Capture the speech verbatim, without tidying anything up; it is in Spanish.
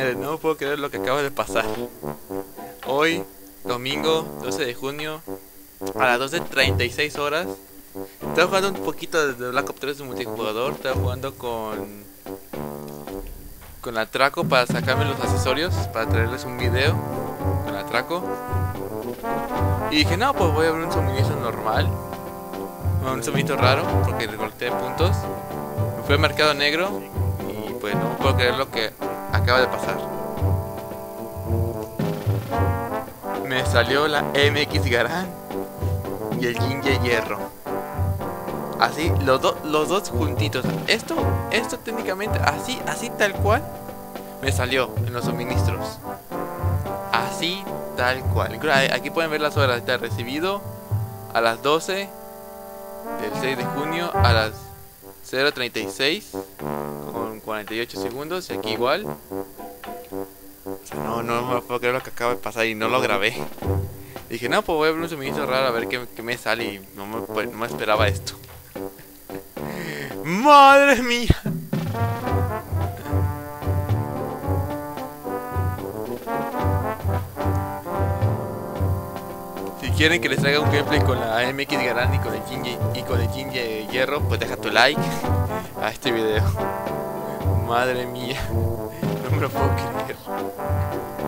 Madre, no puedo creer lo que acaba de pasar. Hoy, domingo doce de junio, a las doce treinta y seis horas, estaba jugando un poquito de Black Ops tres de multijugador. Estaba jugando con con Atraco para sacarme los accesorios, para traerles un video con Atraco. Y dije, no, pues voy a abrir un suministro normal, un suministro raro, porque recorté puntos. Me fui al mercado negro y pues no puedo creer lo que acaba de pasar. Me salió la M X Garand y el Jinja Hierro. Así, los, do, los dos juntitos. Esto, esto técnicamente, así, así tal cual, me salió en los suministros. Así tal cual. Aquí pueden ver las horas. Está recibido a las doce del seis de junio a las cero treinta y seis con cuarenta y ocho segundos. Y aquí igual. O sea, no, no me puedo creer lo que acaba de pasar y no lo grabé. Dije, no, pues voy a abrir un suministro raro a ver qué, qué me sale. Y no me, pues, no me esperaba esto. ¡Madre mía! Si quieren que les traiga un gameplay con la M X Garand y con el Jinja y con el Jinja Hierro, pues deja tu like a este video. Madre mía, no me lo puedo creer.